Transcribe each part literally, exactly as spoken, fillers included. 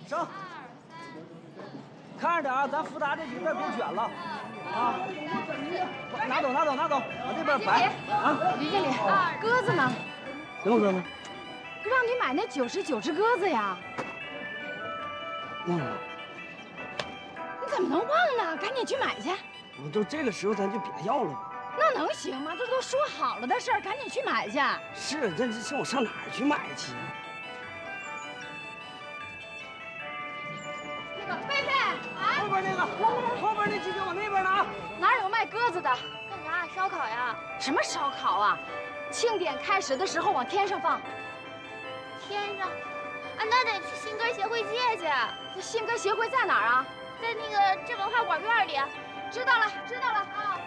上。看着点啊，咱福达这几个别卷了啊！拿走，拿走，拿走，往这边摆啊！ 于经理，鸽子呢？ 什么鸽子？ 让你买那九十九只鸽子呀。 忘了。 你怎么能忘呢？赶紧去买去。 你都这个时候，咱就别要了吧。 那能行吗？这都说好了的事儿，赶紧去买去。 是，这这我上哪儿去买去？ 那个贝贝，哎， 后边那个，后边那鸡就往那边拿。 哪有卖鸽子的？ 干啥？烧烤呀？ 什么烧烤啊？庆典开始的时候往天上放。 天上？啊，那得去新歌协会借去。 那新歌协会在哪儿啊？ 在那个镇文化馆院里。 知道了，知道了啊。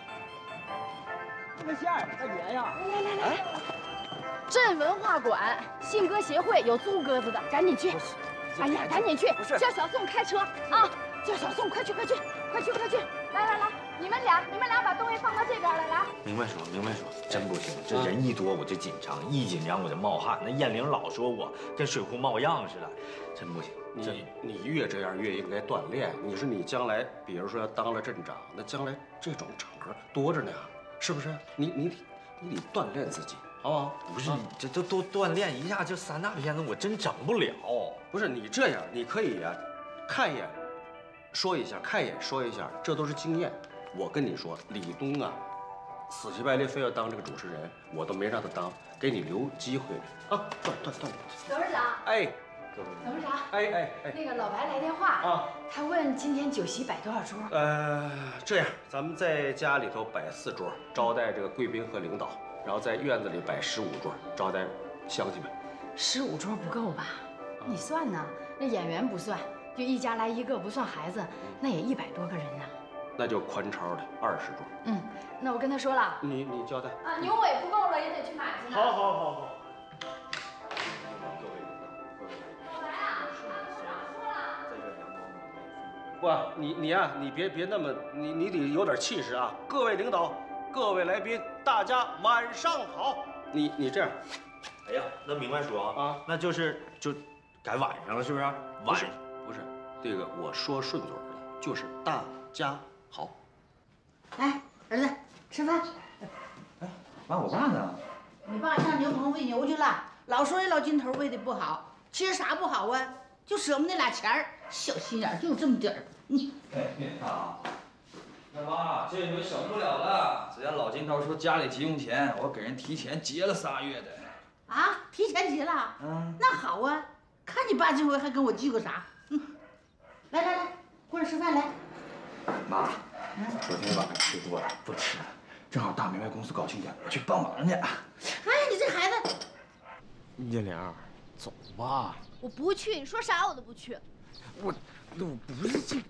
这个馅儿，大姐呀， 来来来来，镇文化馆信鸽协会有租鸽子的，赶紧去！哎呀，赶紧去！叫小宋开车啊！叫小宋，快去快去快去快去！来来来，你们俩你们俩把东西放到这边来，来。 明白说，明白说，真不行，这人一多我就紧张，一紧张我就冒汗。那燕玲老说我跟水库冒样似的，真不行。 你你越这样越应该锻炼。你说你将来，比如说要当了镇长，那将来这种场合多着呢。是不是？你你得你得锻炼自己，好不好？ 不是你这都都锻炼一下，这三大片子我真整不了。 不是你这样，你可以呀、啊，看一眼，说一下，看一眼说一下，这都是经验。我跟你说，李东啊，死乞白赖非要当这个主持人，我都没让他当，给你留机会啊！锻锻锻炼。 董事长， 哎， 董事长， 哎哎哎， 那个老白来电话啊，他问今天酒席摆多少桌？ 呃，这样，咱们在家里头摆四桌，招待这个贵宾和领导，然后在院子里摆十五桌，招待乡亲们。 十五桌不够吧？你算呢？那演员不算，就一家来一个，不算孩子，那也一百多个人呢。 那就宽超的二十桌。 嗯，那我跟他说了。 你你交代。 啊，牛尾不够了也得去买去呢。 好好好好。不，你你呀、啊，你别别那么，你你得有点气势啊！各位领导，各位来宾，大家晚上好。你你这样， 哎呀，那明白说啊， 啊那就是就改晚上了，是不是？晚上不是这个，我说顺嘴了，就是大家好。 来，儿子吃饭。 哎，妈，我爸呢？ 你爸上牛棚喂牛去了，老说人老金头喂的不好，其实啥不好啊？就舍么那俩钱儿，小心眼就这么点儿。嗯， 哎，别看啊，那妈，这回省不了了。只要老金头说家里急用钱，我给人提前结了仨月的。 啊，提前结了？嗯，那好啊。看你爸这回还跟我记个啥？嗯，来来来，过来吃饭来。 妈，昨天晚上吃多了，不吃了。正好大明白公司搞庆典，我去帮忙去。哎， 你这孩子。 燕玲，走吧。 我不去，你说啥我都不去。 我，我不是这。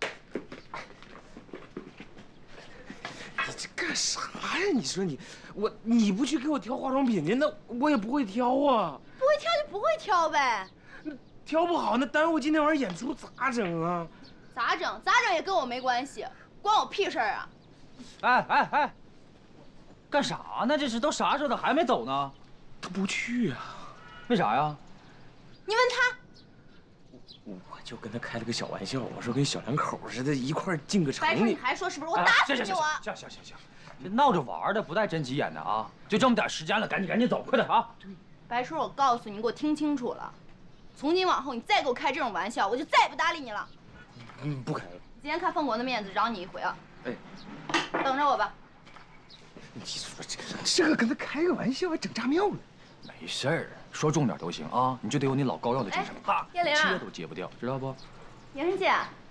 你这干啥呀？你说你，我你不去给我挑化妆品去，那我也不会挑啊。 不会挑就不会挑呗。 那挑不好，那耽误今天晚上演出咋整啊？ 咋整？咋整也跟我没关系，关我屁事儿啊！ 哎哎哎，干啥呢？这是都啥时候了还没走呢？他不去啊？为啥呀？ 你问他。 我就跟他开了个小玩笑，我说跟小两口似的，一块进个城。 白说你还说是不是？我打死你我！ 行行行行，这闹着玩的，不带真急眼的啊！就这么点时间了，赶紧赶紧走，快点啊！ 白叔，我告诉你，你给我听清楚了，从今往后你再给我开这种玩笑，我就再也不搭理你了。 嗯，不开了。 今天看凤国的面子，饶你一回啊！ 哎， 等着我吧。 你说这这个跟他开个玩笑，还整炸庙了。没事儿，说重点都行啊，你就得有你老高要的精神，啪， 叶玲， 接都接不掉，知道不？ 莹莹姐。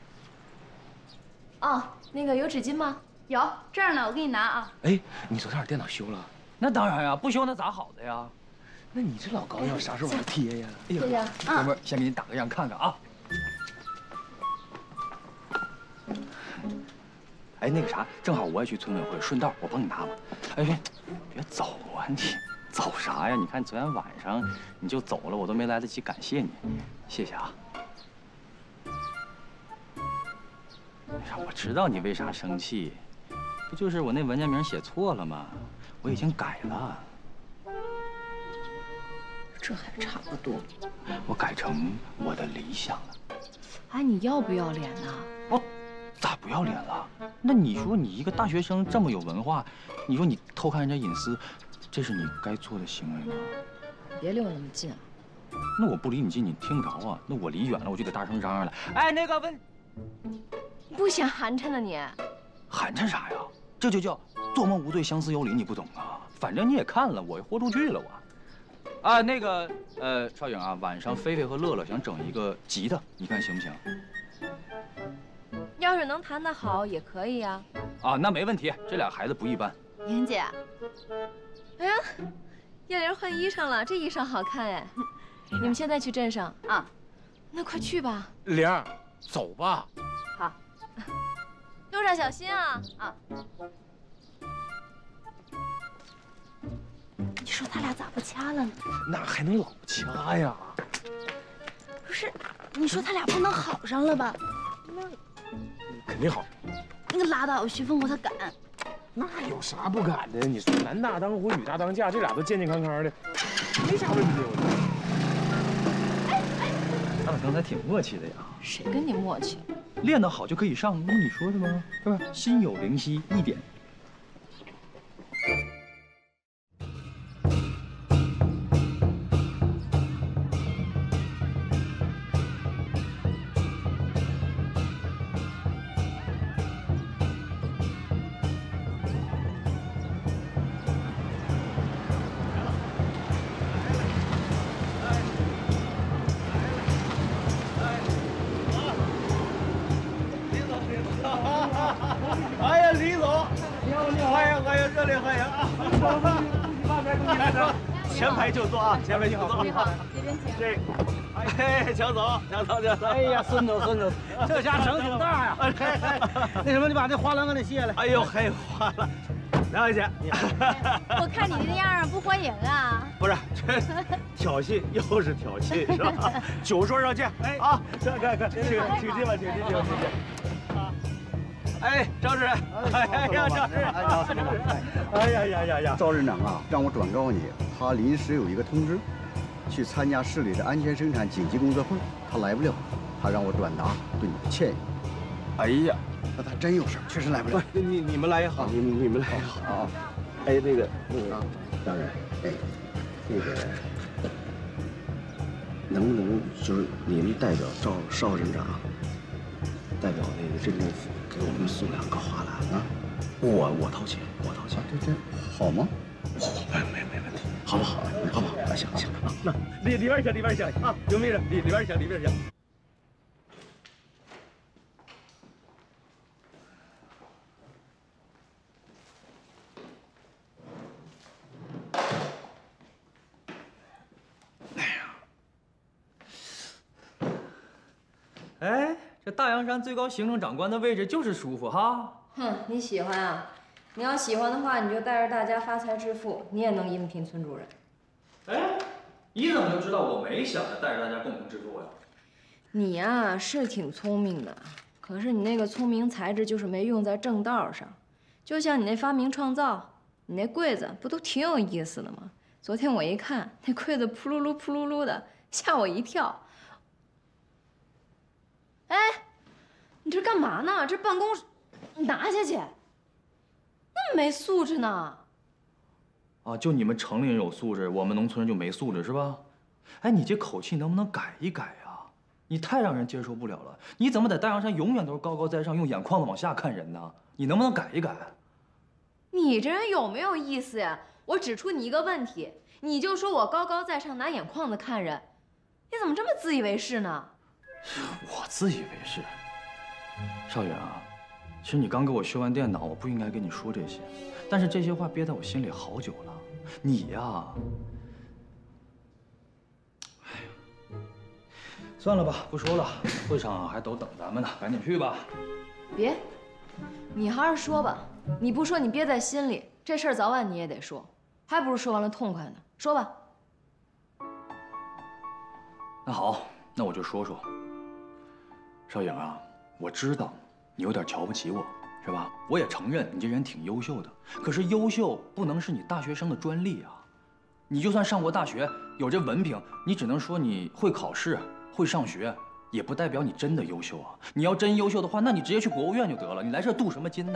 哦，那个有纸巾吗？ 有，这儿呢，我给你拿啊。 哎，你昨天把电脑修了？那当然呀，不修那咋好的呀？那你这老高要啥时候往上贴呀？哎呀，哥们儿，先给你打个样看看啊。哎，那个啥，正好我也去村委会，顺道我帮你拿吧。哎，别别走啊你！走啥呀？你看昨天晚上你就走了，我都没来得及感谢你，谢谢啊。那啥，我知道你为啥生气，不就是我那文件名写错了吗？我已经改了。 这还差不多。 我改成我的理想了。 哎，你要不要脸呐？ 我咋不要脸了？那你说你一个大学生这么有文化，你说你偷看人家隐私，这是你该做的行为吗？ 别离我那么近啊！ 那我不离你近，你听不着啊。那我离远了，我就得大声嚷嚷了。哎，那个问， 不嫌寒碜了你？ 寒碜啥呀？这就叫做梦无罪，相思有理，你不懂啊？反正你也看了，我豁出去了我。啊，那个呃，少颖啊，晚上菲菲和乐乐想整一个吉他，你看行不行？ 要是能弹得好也可以呀。 啊，那没问题，这俩孩子不一般。 莹姐，哎呀，叶玲换衣裳了，这衣裳好看哎。你们现在去镇上啊？那快去吧。 玲儿，走吧。 好，路上小心啊啊！你说他俩咋不掐了呢？ 那还能老掐呀？ 不是，你说他俩不能好上了吧？ 肯定好。 那个拉倒，徐凤舞他敢。 那有啥不敢的？你说男大当婚，女大当嫁，这俩都健健康康的，没啥问题。我觉得。他俩刚才挺默契的呀。 谁跟你默契？ 练得好就可以上，那不你说的吗？是吧？心有灵犀一点。 哎呀，李总，你好，你好，欢迎欢迎，热烈欢迎啊！恭喜发财，恭喜发财！前排就坐啊，前排就坐。 你好，这边请。 这，哎，强总，强总，强总。哎呀，孙子，孙子，这家整挺大呀！那什么，你把这花篮给它卸了。哎呦，嘿，花篮，梁小姐， 我看你这样不欢迎啊。 不是，这挑衅又是挑衅，是吧？酒桌上见。哎啊，快快快，请请进吧，请进，请进，请进。哎，张主任，哎呀，张主任，哎呀，张主任，哎呀呀呀呀！ 赵院长啊，让我转告你，他临时有一个通知，去参加市里的安全生产紧急工作会，他来不了，他让我转达对你的歉意。 哎呀， 那他真有事，确实来不了。 你你们来也好，你你们来也好啊。哎，那个那个，当然，哎，那个，能不能就是你们代表赵邵镇长，代表那个镇政府？给我们送两个花篮啊！我我掏钱，我掏钱， 这这好吗？ 没没没问题，好不好？好不好？啊，行行啊，那里里边请，里边请啊，有没有？里里边请，里边请。 哎呀，哎。这大洋山最高行政长官的位置就是舒服哈。 哼，你喜欢啊？你要喜欢的话，你就带着大家发财致富，你也能应聘村主任。 哎，你怎么就知道我没想着带着大家共同致富呀？ 你呀是挺聪明的，可是你那个聪明才智就是没用在正道上。就像你那发明创造，你那柜子不都挺有意思的吗？昨天我一看，那柜子扑噜噜扑噜噜的，吓我一跳。哎，你这干嘛呢？这办公室，你拿下去。那么没素质呢？ 啊，就你们城里人有素质，我们农村人就没素质是吧？哎，你这口气能不能改一改啊？你太让人接受不了了。你怎么在大洋山永远都是高高在上，用眼眶子往下看人呢？你能不能改一改？ 你这人有没有意思呀？我指出你一个问题，你就说我高高在上，拿眼眶子看人，你怎么这么自以为是呢？ 我自以为是，少远啊，其实你刚给我修完电脑，我不应该跟你说这些，但是这些话憋在我心里好久了。你呀，哎呀，算了吧，不说了，会场还都等咱们呢，赶紧去吧。 别，你还是说吧，你不说你憋在心里，这事儿早晚你也得说，还不如说完了痛快呢。说吧。 那好，那我就说说。少颖啊，我知道你有点瞧不起我，是吧？我也承认你这人挺优秀的，可是优秀不能是你大学生的专利啊！你就算上过大学，有这文凭，你只能说你会考试、会上学， 也不代表你真的优秀啊。你要真优秀的话，那你直接去国务院就得了，你来这镀什么金呢？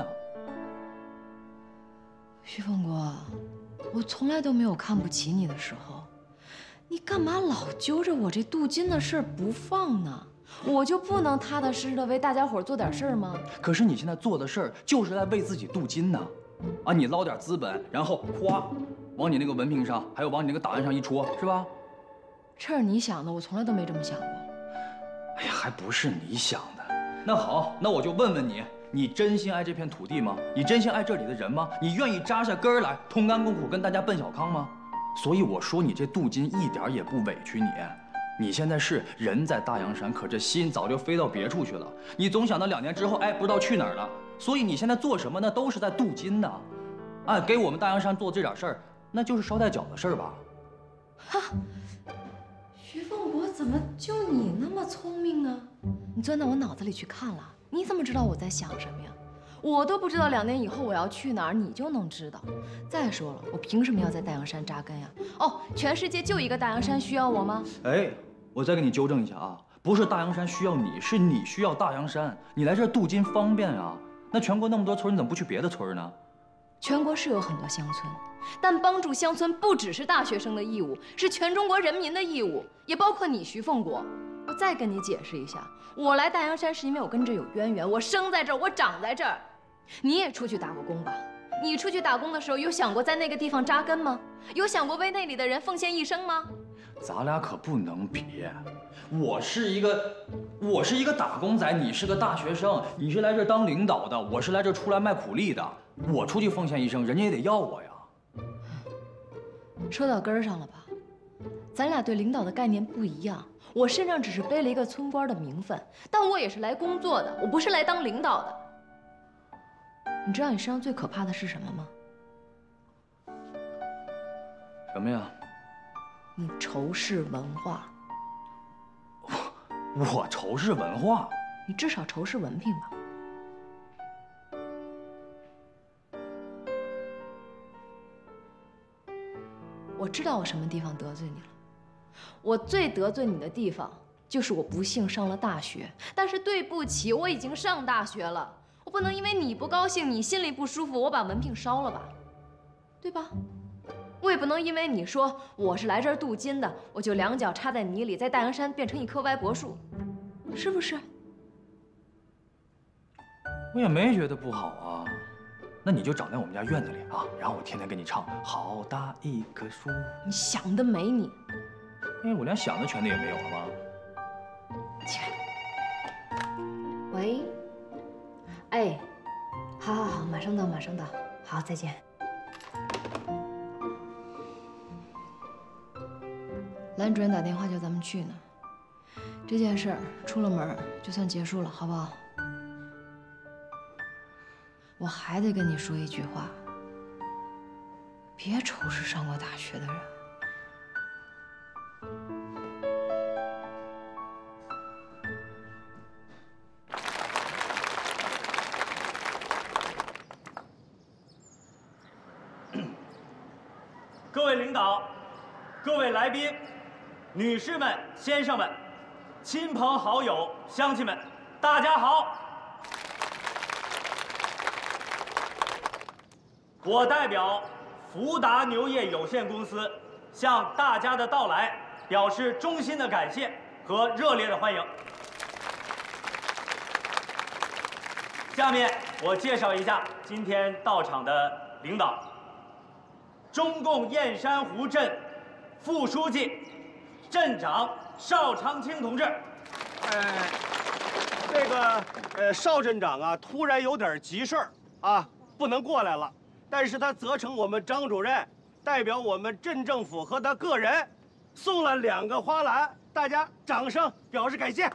徐凤国，我从来都没有看不起你的时候，你干嘛老揪着我这镀金的事儿不放呢？我就不能踏踏实实的为大家伙做点事儿吗？ 可是你现在做的事儿就是在为自己镀金呢，啊，你捞点资本，然后咵，往你那个文凭上，还有往你那个档案上一戳，是吧？ 这是你想的，我从来都没这么想过。 哎呀，还不是你想的。那好，那我就问问你，你真心爱这片土地吗？你真心爱这里的人吗？你愿意扎下根儿来，同甘共苦，跟大家奔小康吗？所以我说你这镀金一点也不委屈你。你现在是人在大洋山，可这心早就飞到别处去了。你总想到两年之后，哎，不知道去哪儿了。所以你现在做什么呢？都是在镀金呢。啊，给我们大洋山做这点事儿，那就是捎带脚的事儿吧？ 哈，徐凤国怎么就你那么聪明呢？你钻到我脑子里去看了？你怎么知道我在想什么呀？我都不知道两年以后我要去哪儿，你就能知道。再说了，我凭什么要在大洋山扎根呀？哦，全世界就一个大洋山需要我吗？ 哎。我再给你纠正一下啊，不是大洋山需要你，是你需要大洋山。你来这儿镀金方便啊。那全国那么多村，你怎么不去别的村呢？ 全国是有很多乡村，但帮助乡村不只是大学生的义务，是全中国人民的义务，也包括你徐凤国。我再跟你解释一下，我来大洋山是因为我跟这有渊源，我生在这儿，我长在这儿。你也出去打过工吧？你出去打工的时候，有想过在那个地方扎根吗？有想过为那里的人奉献一生吗？ 咱俩可不能比，我是一个，我是一个打工仔，你是个大学生，你是来这当领导的，我是来这出来卖苦力的。我出去奉献一生，人家也得要我呀。 说到根儿上了吧？咱俩对领导的概念不一样，我身上只是背了一个村官的名分，但我也是来工作的，我不是来当领导的。你知道你身上最可怕的是什么吗？ 什么呀？ 你仇视文化。 我我仇视文化？ 你至少仇视文凭吧。我知道我什么地方得罪你了。我最得罪你的地方就是我不幸上了大学，但是对不起，我已经上大学了，我不能因为你不高兴，你心里不舒服，我把文凭烧了吧，对吧？我也不能因为你说我是来这儿镀金的，我就两脚插在泥里，在大洋山变成一棵歪脖树，是不是？ 我也没觉得不好啊。那你就长在我们家院子里啊，然后我天天给你唱《好大一棵树》。 你想得美你！ 哎，我连想的权利也没有，好吗？ 起来。喂。哎，好好好，马上到，马上到。好，再见。兰主任打电话叫咱们去呢。这件事儿出了门就算结束了，好不好？我还得跟你说一句话，别仇视上过大学的人。 各位领导，各位来宾，女士们、先生们，亲朋好友、乡亲们，大家好！我代表福达牛业有限公司向大家的到来表示衷心的感谢和热烈的欢迎。下面我介绍一下今天到场的领导：中共燕山湖镇副书记、镇长邵长青同志。 哎，这个呃，邵镇长啊，突然有点急事儿啊，不能过来了。但是他责成我们张主任代表我们镇政府和他个人送了两个花篮，大家掌声表示感谢。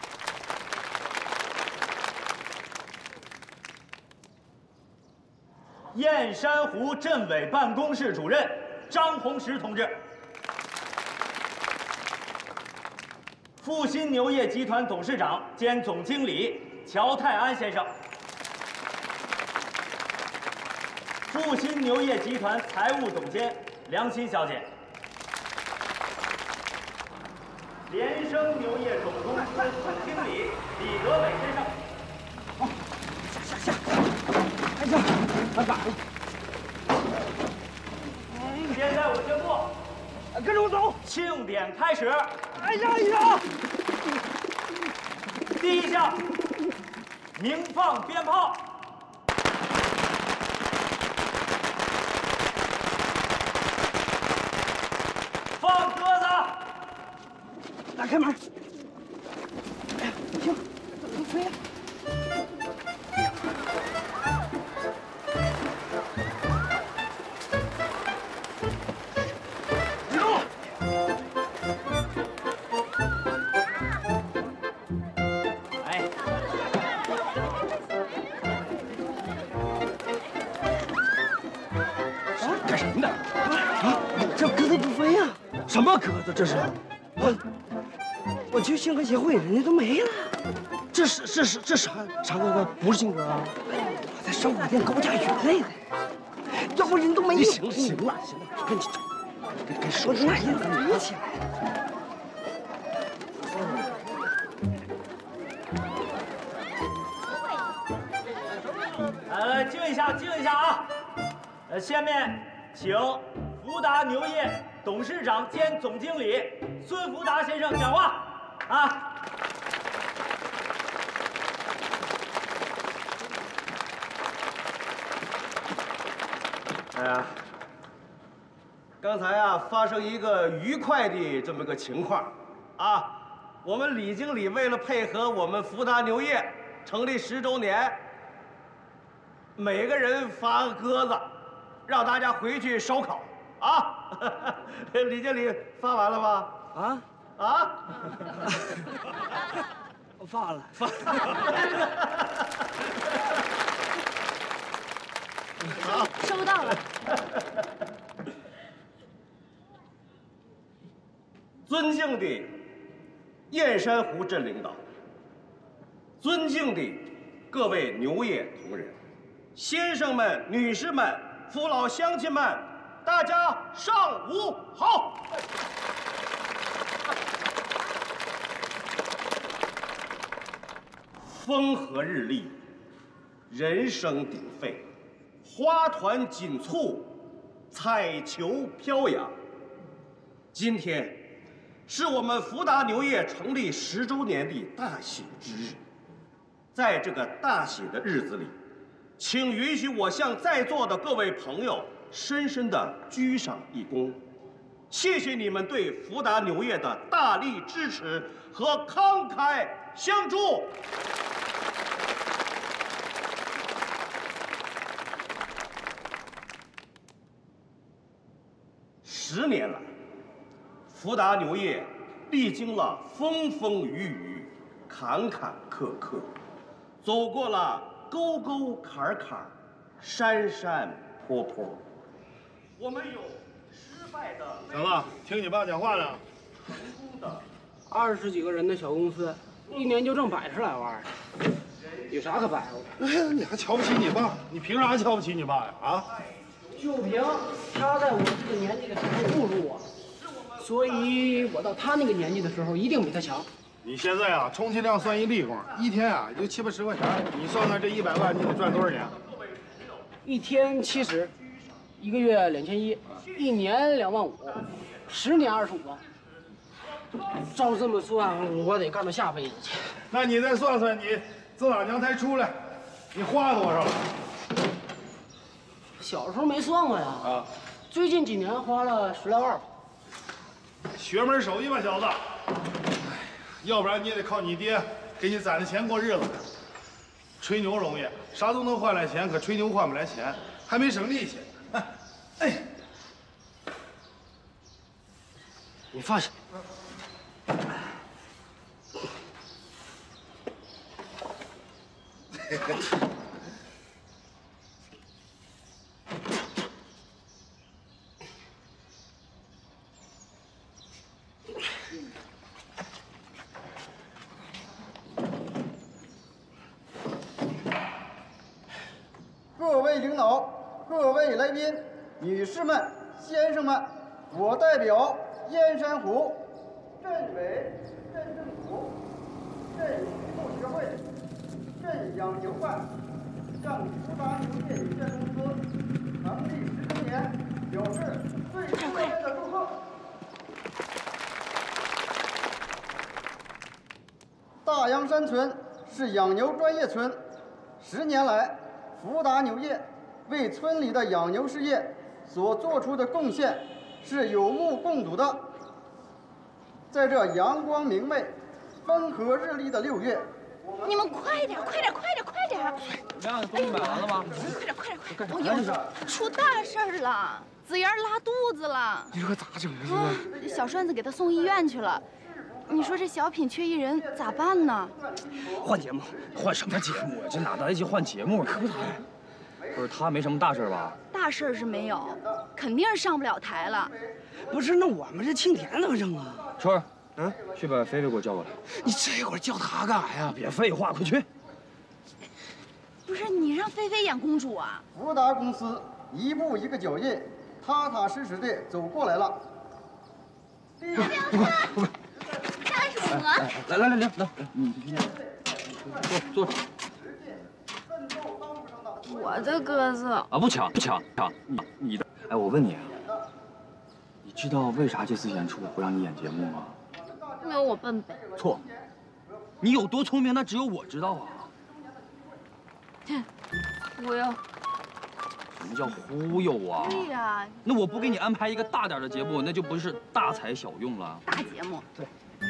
燕山湖镇委办公室主任张红石同志，复兴牛业集团董事长兼总经理乔泰安先生，复兴牛业集团财务总监梁欣小姐， 联升牛业总公司总经理李德伟先生。 好，下下下，开车，快把了。 现在我宣布， 跟着我走， 庆典开始。 哎呀呀！ 第一项，鸣放鞭炮。 放鸽子！ 打开门。哎呀，行，都吹呀。集中！ 哎， 干什么呢？啊，这鸽子不飞呀！ 什么鸽子？这是我，我去信鸽协会，人家都没了。这是这是这啥啥鸽子？不是信鸽啊！我在烧烤店高价鱼类的，要不人都没有。行了行了行了，赶紧赶紧说那意思，别起来。 来来，静一下，静一下啊！呃，下面请福达牛业 董事长兼总经理孙福达先生讲话啊！ 哎呀，刚才啊发生一个愉快的这么个情况，啊，我们李经理为了配合我们福达牛业成立十周年，每个人发个鸽子，让大家回去烧烤。 啊，李经理发完了吗？ 啊啊！ 我发了， 发。 好，收到了。 尊敬的燕山湖镇领导，尊敬的各位牛业同仁，先生们、女士们、父老乡亲们。 大家上午好！风和日丽，人声鼎沸，花团锦簇，彩球飘扬。今天是我们福达牛业成立十周年的大喜之日，在这个大喜的日子里，请允许我向在座的各位朋友 深深的居上一躬，谢谢你们对福达牛业的大力支持和慷慨相助。十年来，福达牛业历经了风风雨雨、坎坎坷坷，走过了沟沟坎坎、山山坡坡。 我们有失败的， 行了，听你爸讲话了。 成功的， 二十几个人的小公司，一年就挣百十来万，有啥可白活？ 哎呀，你还瞧不起你爸？你凭啥瞧不起你爸呀？啊？ 就凭他在我这个年纪的时候侮辱我，所以我到他那个年纪的时候一定比他强。 你现在啊，充其量算一力工，一天啊也就七八十块钱。你算算这一百万，你得赚多少年？ 一天七十。 一个月两千一，一年两万五，十年二十五万。照这么算，我得干到下辈子去。 那你再算算，你自打娘胎出来，你花多少了？ 小时候没算过呀。啊。最近几年花了十来万吧。 学门手艺吧，小子。要不然你也得靠你爹给你攒的钱过日子。吹牛容易，啥都能换来钱，可吹牛换不来钱，还没省力气。 哎， 你放下。 各位领导，各位来宾。 女士们、先生们，我代表燕山湖镇委、镇政府、镇徐州协会、镇养牛办向福达牛业有限公司成立十周年表示最热烈的祝贺。大洋山村是养牛专业村，十年来，福达牛业为村里的养牛事业所做出的贡献是有目共睹的。在这阳光明媚、风和日丽的六月， 你们快点，快点，快点，快点！ 怎么样？东西买完了吗？ 快点，快点，快点！我有出大事儿了，子妍拉肚子了。 你说可咋整啊？ 啊，小栓子给她送医院去了。你说这小品缺一人咋办呢？ 换节目， 换什么节目啊？这哪来得及换节目？可不咋的。不是他没什么大事吧？ 大事是没有，肯定是上不了台了。 不是，那我们这庆田怎么整啊？ 春儿，嗯，去把菲菲给我叫过来。 你这会儿叫她干啥呀？ 别废话，快去！ 不是你让菲菲演公主啊？ 福达公司一步一个脚印，踏踏实实的走过来了。 干什么？ 来来来来来，你你坐坐。 我的鸽子啊，不抢不抢抢你你的。哎，我问你啊，你知道为啥这次演出不让你演节目吗？ 因为我笨呗。 错，你有多聪明，那只有我知道啊。 哼，忽悠。 什么叫忽悠啊？ 对呀， 那我不给你安排一个大点的节目，那就不是大材小用了。 大节目。 对。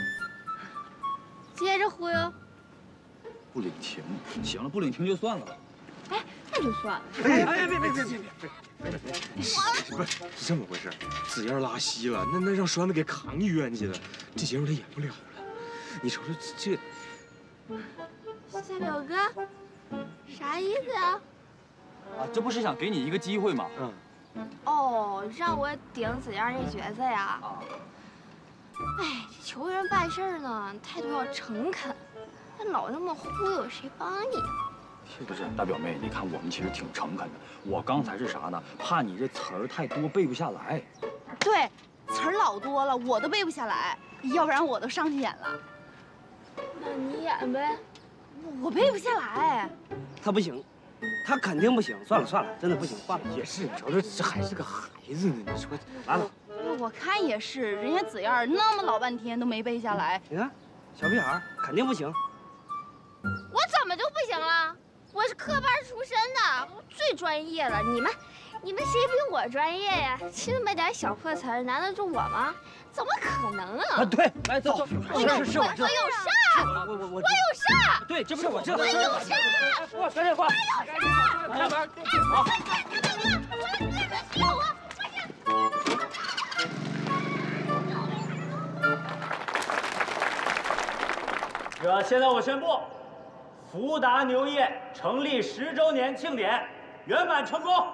接着忽悠。 不领情，行了，不领情就算了。 哎，那就算了。 哎哎，别别别别别别别！不是是这么回事，子燕拉稀了，那那让栓子给扛医院去了，这节目他演不了了。你瞅瞅这。 夏表哥，啥意思啊？ 啊，这不是想给你一个机会吗？ 嗯。 哦，让我顶子燕这角色呀？ 啊。 哎，这求人办事呢，态度要诚恳，那老那么忽悠，谁帮你？ 不是大表妹，你看我们其实挺诚恳的。我刚才是啥呢？怕你这词儿太多背不下来。 对，词儿老多了，我都背不下来，要不然我都上去演了。 那你演呗。 我背不下来。 他不行，他肯定不行。算了算了，真的不行，换了。 也是，你瞅瞅，这还是个孩子呢。你说完了。 我看也是，人家子燕那么老半天都没背下来。 你看，小屁孩肯定不行。 我怎么就不行了？我是科班出身的，我最专业了。你们，你们谁比我专业呀？就那么点小破词儿，难得住我吗？怎么可能啊？ 啊，对，来走走。 我有， 是是，我知道。 我有事儿。 我我我我有事儿。 对，这不是我知道。 我有事儿。 我赶紧换。 我有事儿。 来来， 好。我那个救我！ 这现在我宣布，福达牛业成立十周年庆典圆满成功。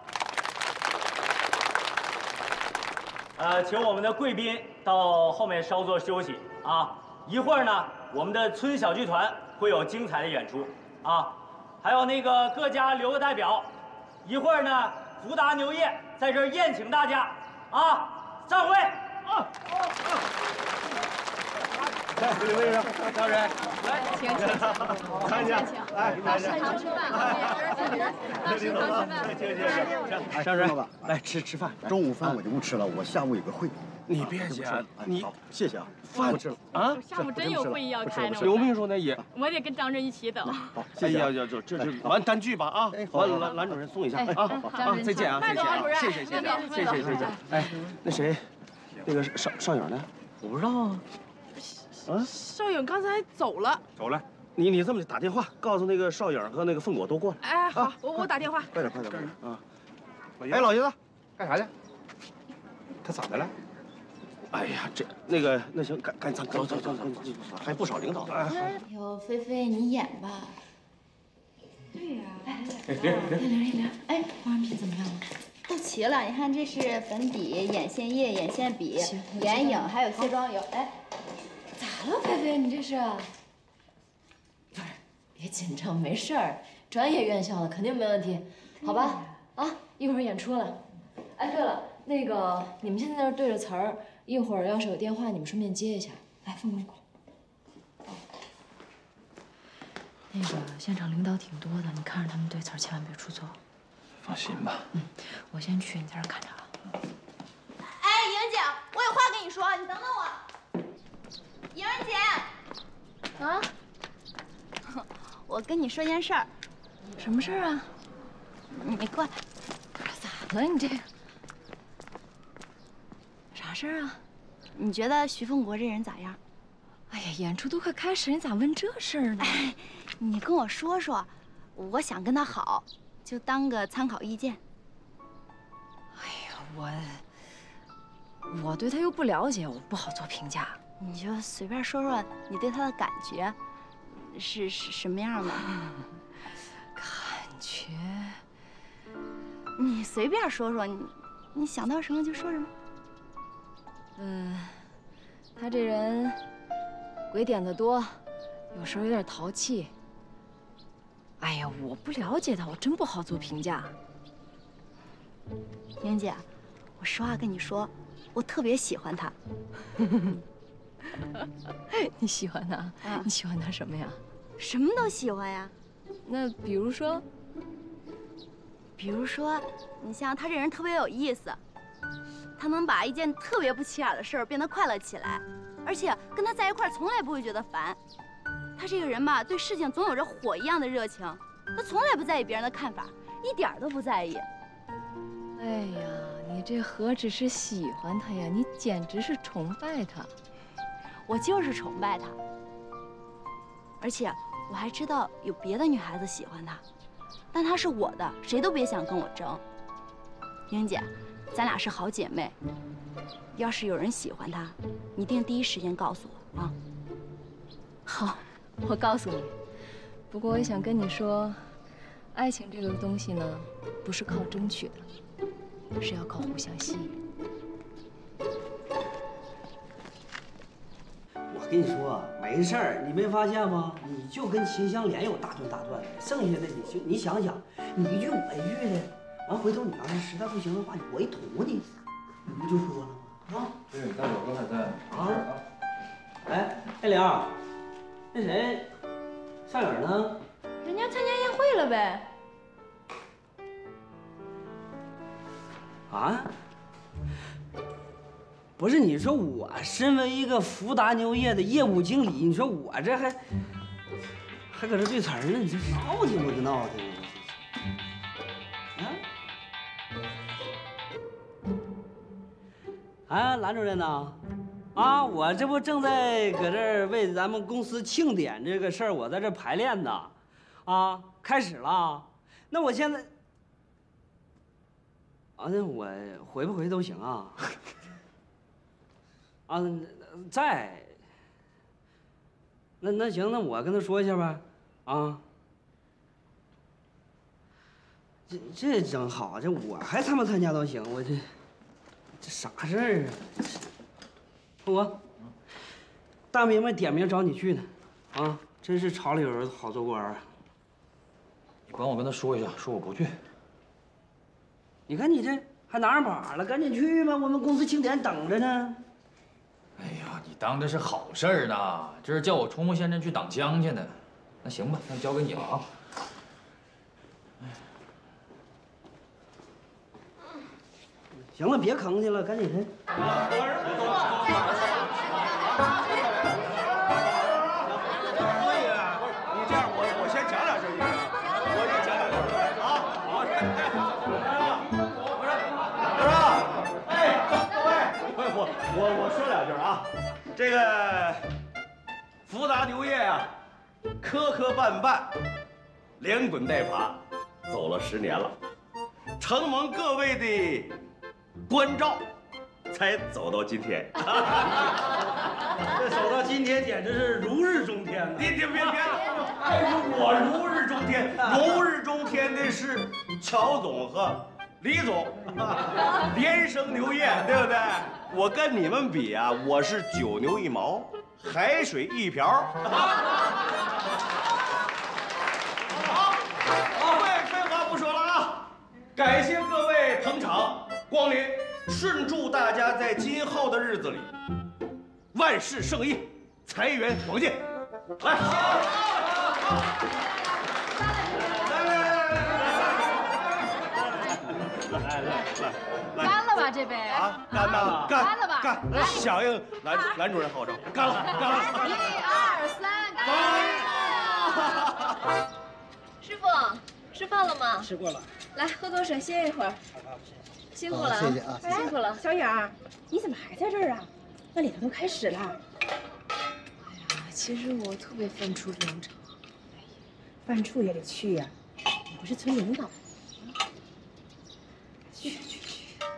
呃，请我们的贵宾到后面稍作休息啊。一会儿呢，我们的村小剧团会有精彩的演出啊。还有那个各家留个代表，一会儿呢，福达牛业在这儿宴请大家啊。散会啊。 来，李卫生，张人， 来，请请请， 看见，来， 来，上去吃饭啊！ 领导，请请请， 哎，上人， 来吃吃饭。 中午饭我就不吃了，我下午有个会。 你别急啊，你好，谢谢啊。 饭不吃了啊？ 下午真有会议要开呢。 刘秘书那也， 我得跟张真一起走。 好，谢谢。 哎呀，这这这完单据吧啊！完兰兰主任送一下啊啊！再见啊，再见啊！谢谢谢谢谢谢谢谢。哎，那谁，那个邵邵勇呢？ 我不知道啊。 啊，邵勇刚才走了。 走了。你你这么打电话告诉那个邵颖和那个凤果都过来。 哎，好，我我打电话。 快点快点快点啊！ 哎，老爷子，干啥去？他咋的了？哎呀，这那个那行，赶赶咱走走走走，还不少领导呢。 哎呦，菲菲你演吧。对呀。哎，丽玲丽玲，哎，化妆品怎么样了？都齐了，你看这是粉底、眼线液、眼线笔、眼影，还有卸妆油。哎，咋了，菲菲？你这是？ 不是，别紧张，没事儿，专业院校的肯定没问题，好吧？啊，一会儿演出了。哎，对了，那个你们现在在这对着词儿， 一会儿要是有电话，你们顺便接一下。来，凤鸣过来。那个现场领导挺多的，你看着他们对词儿，千万别出错。 放心吧。 嗯，我先去，你在这看着啊。 哎，莹姐，我有话跟你说，你等等我。莹姐，啊，我跟你说件事儿。 什么事儿啊？ 你过来。 咋了？你这个啥事儿啊？ 你觉得徐凤国这人咋样？ 哎呀，演出都快开始，你咋问这事儿呢？ 哎，你跟我说说，我想跟他好，就当个参考意见。 哎呀，我我对他又不了解，我不好做评价。 你就随便说说你对他的感觉，是是什么样的？ 感觉？ 你随便说说，你你想到什么就说什么。 嗯，他这人鬼点子多，有时候有点淘气。哎呀，我不了解他，我真不好做评价。 莹姐，我实话跟你说，我特别喜欢他。 你喜欢他？啊、你喜欢他什么呀？ 什么都喜欢呀。 那比如说， 比如说，你像他这人特别有意思，他能把一件特别不起眼的事儿变得快乐起来，而且跟他在一块儿从来不会觉得烦。他这个人吧，对事情总有着火一样的热情，他从来不在意别人的看法，一点都不在意。 哎呀，你这何止是喜欢他呀，你简直是崇拜他。 我就是崇拜他，而且我还知道有别的女孩子喜欢他，但他是我的，谁都别想跟我争。英姐，咱俩是好姐妹，要是有人喜欢他，你一定第一时间告诉我啊。 好，我告诉你。不过我也想跟你说，爱情这个东西呢，不是靠争取的，是要靠互相吸引。 我跟你说，没事儿，你没发现吗？你就跟秦香莲有大段大段的，剩下的你就你想想，你一句我一句的，完回头你要是实在不行的话，我一捅你，你不就说了吗？啊？ 对，大表哥还在。 啊？哎，艾玲，那谁，夏颖呢？ 人家参加宴会了呗。 啊？不是，你说我身为一个福达牛业的业务经理，你说我这还还搁这对词儿呢，你这闹挺不闹挺？啊？啊，兰主任呐，啊，我这不正在搁这儿为咱们公司庆典这个事儿，我在这排练呢，啊，开始了。那我现在，啊，那我回不回都行啊。啊，在。那那行，那我跟他说一下呗，啊。这这真好，这我还参不参加都行，我这这啥事儿啊？凤国，大明白点名找你去呢，啊，真是厂里有人好做官啊。 你管我跟他说一下，说我不去。 你看你这还拿上把了，赶紧去吧，我们公司庆典等着呢。 哎呀，你当这是好事儿呢？这是叫我冲锋陷阵去挡枪去呢。那行吧，那就交给你了啊。 行了，别吭去了，赶紧的。 你这样，我我先讲两句，我先讲两句啊。好，我说，我说，哎，各位，我我我说两句啊。这个福达牛业啊，磕磕绊绊，连滚带爬，走了十年了，承蒙各位的关照，才走到今天。 这走到今天简直是如日中天呐！ 别别别别！哎，我如日中天，如日中天的是乔总和李总，连生牛业，对不对？我跟你们比啊，我是九牛一毛，海水一瓢。好，废废话不说了啊！感谢各位捧场光临， 顺祝大家在今后的日子里万事胜意，财源广进。来，来来来。 干了吧这杯啊！干呐，干干了吧， 干！响应蓝蓝主任号召，干了，干了！ 一二三，干！ 师傅，吃饭了吗？ 吃过了。 来，喝口水，歇一会儿。辛苦了， 谢谢啊， 辛苦了。 小颖，你怎么还在这儿啊？那里头都开始了。 哎呀，其实我特别犯怵这种场。 犯怵也得去呀，你不是村领导。去去去。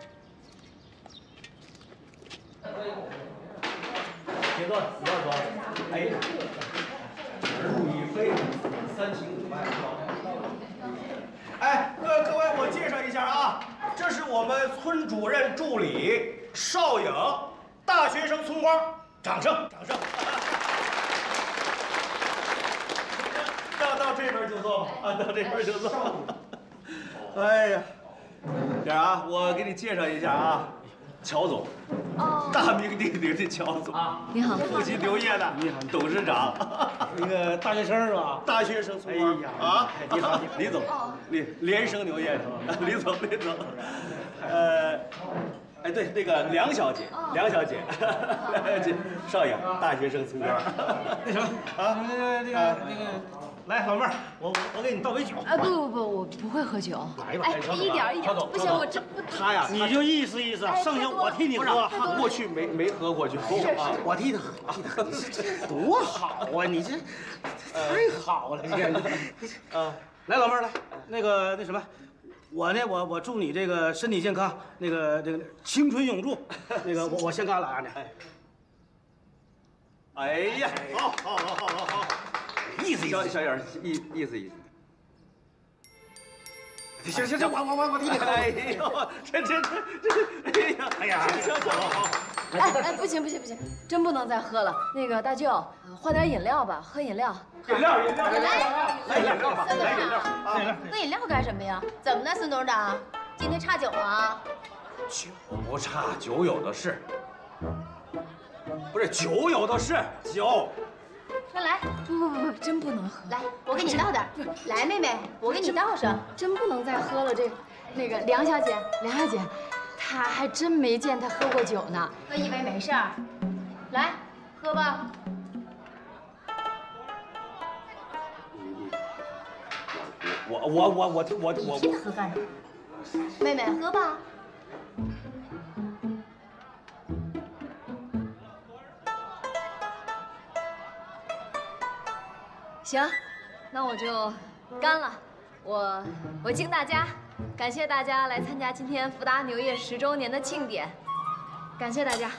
别坐，一块坐。哎，入已非，三请五拜。哎，各各位，我介绍一下啊，这是我们村主任助理邵颖，大学生村花，掌声，掌声。到到这边就坐吧，啊，到这边就坐。哎呀，点啊，我给你介绍一下啊。 乔总，哦，大名鼎鼎的乔总啊， 你好， 父亲刘烨的董事长， 那个大学生是吧？ 大学生村花啊，你好，李总，李连生牛业的，李总，李总，呃，哎对，那个梁小姐，梁小姐，梁小姐，邵颖，大学生村花， 那什么啊，那个那个那个，来老妹儿，我我给你倒杯酒。 啊不不不，我不会喝酒。 来吧， 哎，一点一点，不行，我真不。 他呀， 你就意思意思，剩下我替你喝。 他过去没没喝过去，啊， 我替他喝，替他喝，多好啊！你这太好了，你看，啊，来老妹儿来，那个那什么。 我呢，我我祝你这个身体健康，那个那个青春永驻，那个我我先干了啊呢。 哎呀，好，好，好，好，好，好，意思意思，小小眼意意思意思。行行行，我我我我替你喝。哎呦，这这这这，哎呀哎呀，行行好。 哎哎，不行不行不行，真不能再喝了。那个大舅，换点饮料吧，喝饮料。 饮料，饮料， 来， 来饮料吧，来饮料啊！喝饮料干什么呀？怎么了，孙董事长？今天差酒啊？ 酒不差，酒有的是。不是酒有的是酒。 那来， 不不不不，真不能喝。 来，我给你倒点。来，妹妹，我给你倒上。 真不能再喝了。这，那个梁小姐，梁小姐，她还真没见她喝过酒呢。 我以为没事儿。来，喝吧。 我我我我我我你替他喝干什么？妹妹，喝吧。 行，那我就干了。我我敬大家，感谢大家来参加今天福达牛业十周年的庆典，感谢大家。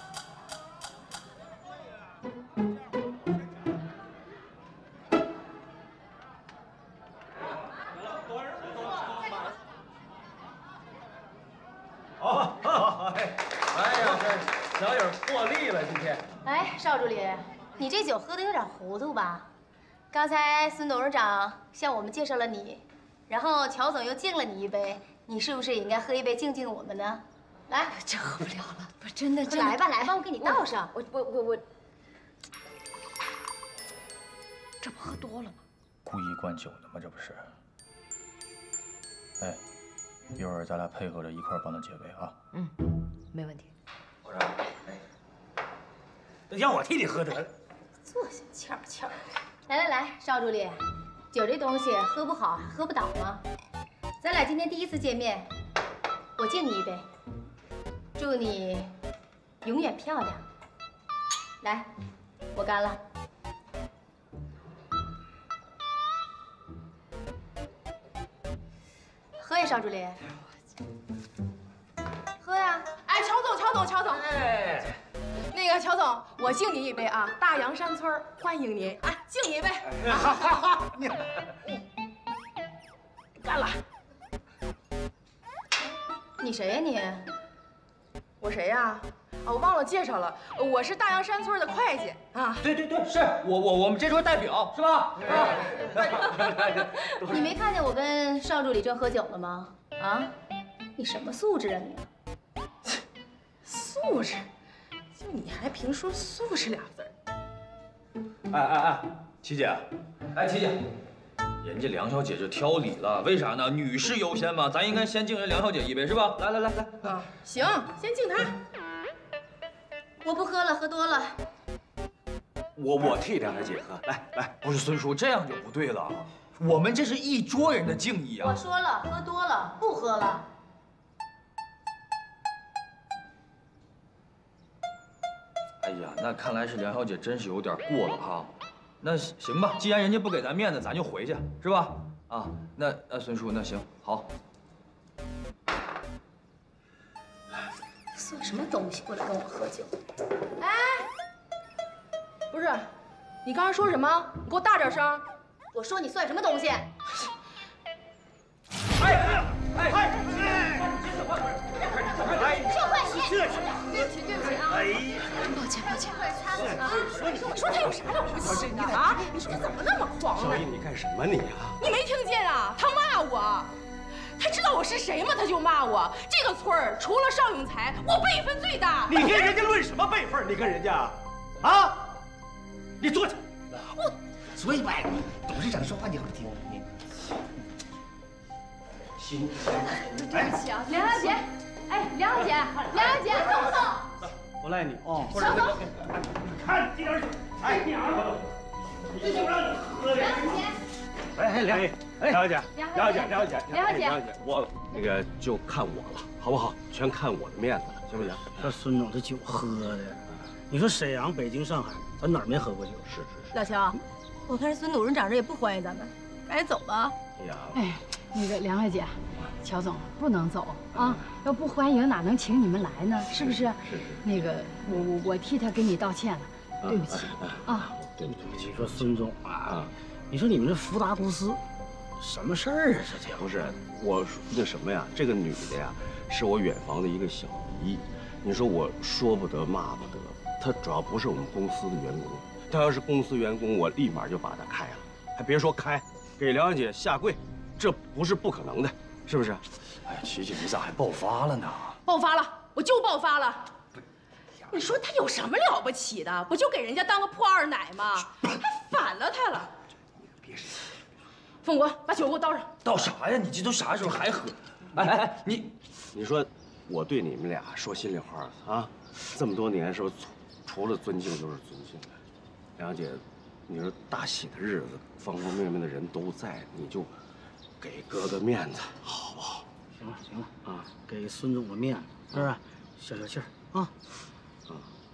好，好，哎，哎呀，这小影获利了今天。 哎，邵助理，你这酒喝的有点糊涂吧？刚才孙董事长向我们介绍了你，然后乔总又敬了你一杯，你是不是也应该喝一杯敬敬我们呢？来， 这喝不了了，不是真的，真的。 来吧，来吧，我给你倒上。 我我我我，这不喝多了吗？ 故意灌酒的吗？这不是？哎。 一会儿咱俩配合着一块儿帮他解围啊！ 嗯，没问题。 我说，哎，让我替你喝得了。 坐下，欠欠。来来来，邵助理，酒这东西喝不好还喝不倒吗？咱俩今天第一次见面，我敬你一杯，祝你永远漂亮。来，我干了。 喝呀，邵助理，喝呀！ 哎，乔总，乔总，乔总，哎，那个乔总，我敬您一杯啊！大洋山村欢迎您啊，敬你一杯。 好好好，你干了。 你谁呀你？ 我谁呀？啊，我忘了介绍了，我是大洋山村的会计啊。 对对对，是我我我们这桌代表是吧？啊。 你没看见我跟邵助理正喝酒呢吗？啊，你什么素质啊你？ 素质，就你还评说素质俩字儿？ 哎哎哎，琪姐，哎琪姐，人家梁小姐就挑理了，为啥呢？女士优先嘛，咱应该先敬人梁小姐一杯，是吧？来来来来， 啊，行，先敬她。 我不喝了，喝多了。 我我替梁小姐喝，来来。 不是孙叔，这样就不对了。我们这是一桌人的敬意啊！ 我说了，喝多了，不喝了。 哎呀，那看来是梁小姐真是有点过了哈。那行吧，既然人家不给咱面子，咱就回去，是吧？啊，那那孙叔，那行好。 算什么东西过来跟我喝酒？ 哎，不是，你刚才说什么？你给我大点声！ 我说你算什么东西？ 哎哎哎哎！ 社会你！ 这对不起对不起啊！ 哎呀， 抱歉抱歉。 啊！你说他有啥了不起的啊？你说他怎么那么狂呢？ 小姨，你干什么你啊？ 你没听见啊？他骂我。他知道我是谁吗？他就骂我。这个村儿除了邵永才，我辈分最大。 你跟人家论什么辈分？你跟人家，啊？你坐下。 我。 所以吧，董事长说话你好听。你。行。 对不起啊，梁小姐。哎，梁小姐，梁小姐，走不走？ 我赖你哦。 小走。 看这点酒，哎娘，这就让你喝的。 梁小姐。 哎哎梁哎梁小姐，梁小姐，梁小姐， 梁小姐， 梁小姐，我那个就看我了，好不好？全看我的面子了，行不行？ 这孙总这酒喝的，你说沈阳、北京、上海，咱哪儿没喝过酒？ 是是是。 老乔，我看孙董事长这也不欢迎咱们，赶紧走吧。 哎呀， 哎，那个梁小姐，乔总不能走啊！要不欢迎哪能请你们来呢？是不是？ 是是。 那个，我我我替他给你道歉了，对不起啊。 对不起，你说孙总啊，你说你们这福达公司。什么事儿啊？这不是我那什么呀？这个女的呀，是我远房的一个小姨。你说我说不得骂不得，她主要不是我们公司的员工。她要是公司员工，我立马就把她开了。还别说开，给梁小姐下跪，这不是不可能的，是不是？ 哎，琪琪，你咋还爆发了呢？ 爆发了，我就爆发了。你说他有什么了不起的？不就给人家当个破二奶吗？还反了他了。 别生气。 凤国，把酒给我倒上。 倒啥呀？你这都啥时候还喝？哎哎哎，你， 你说我对你们俩说心里话啊，这么多年是不是除了尊敬就是尊敬的？梁姐，你说大喜的日子，方方面面的人都在，你就给哥哥面子，好不好？ 行了行了啊，给孙总个面子，是不是？消消气儿啊。 啊。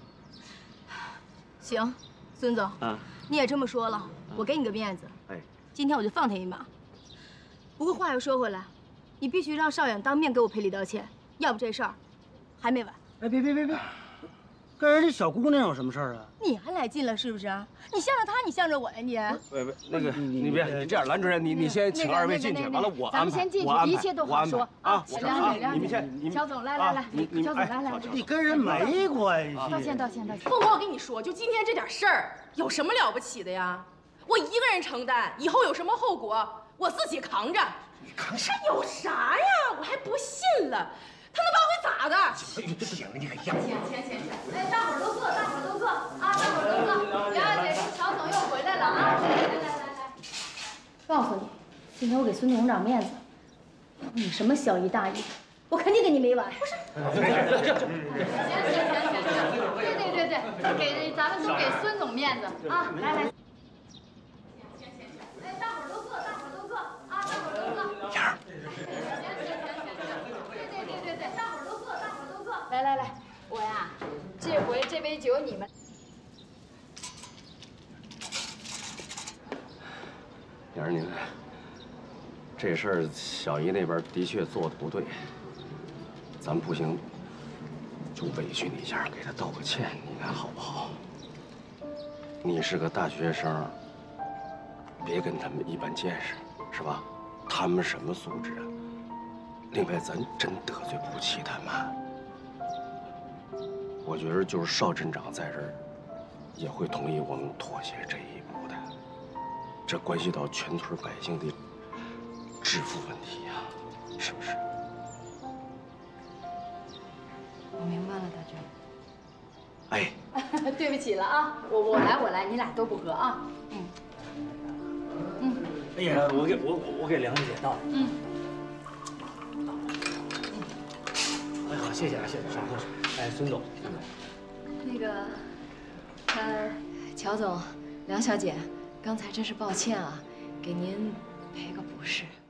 行，孙总啊，你也这么说了，我给你个面子。 哎。 今天我就放他一马。不过话又说回来，你必须让邵远当面给我赔礼道歉，要不这事儿还没完。 哎，别别别别，跟人家小姑娘有什么事儿啊？ 你还来劲了是不是？你向着他，你向着我呀你？ 喂喂，那个你别，你这样，兰主任，你你先请二位进去，完了我安排， 咱们先进去，一切都好说啊。梁小姐，梁小姐，乔总，来来来，乔总来来来， 你跟人没关系。 道歉道歉道歉。 凤凰，我跟你说，就今天这点事儿，有什么了不起的呀？我一个人承担，以后有什么后果，我自己扛着。 你扛啥？有啥呀？我还不信了，他能把我给咋的？ 行，你可样。 钱钱钱钱！哎，大伙儿都坐，大伙儿都坐啊，大伙儿都坐。梁小姐跟乔总又回来了啊！来来来来来，告诉你，今天我给孙董事长面子，你什么小姨大姨，我肯定跟你没完。不是。行行行行行，对对对对，给咱们都给孙总面子啊！来来。来来来，我呀，这回这杯酒你们。 燕儿，您这事儿小姨那边的确做的不对，咱不行就委屈你一下，给她道个歉，你看好不好？你是个大学生，别跟他们一般见识，是吧？他们什么素质啊？另外，咱真得罪不起他们。我觉得就是邵镇长在这儿，也会同意我们妥协这一步的。这关系到全村百姓的致富问题呀，是不是？ 我明白了，大军。 哎， 对不起了啊，我我来我来，你俩都不喝啊。嗯嗯。 哎呀，我给我我我给梁姐倒。 嗯。 哎，好，谢谢啊，谢谢，稍后。哎，孙总， 那个，呃，乔总、梁小姐，刚才真是抱歉啊，给您赔个不是。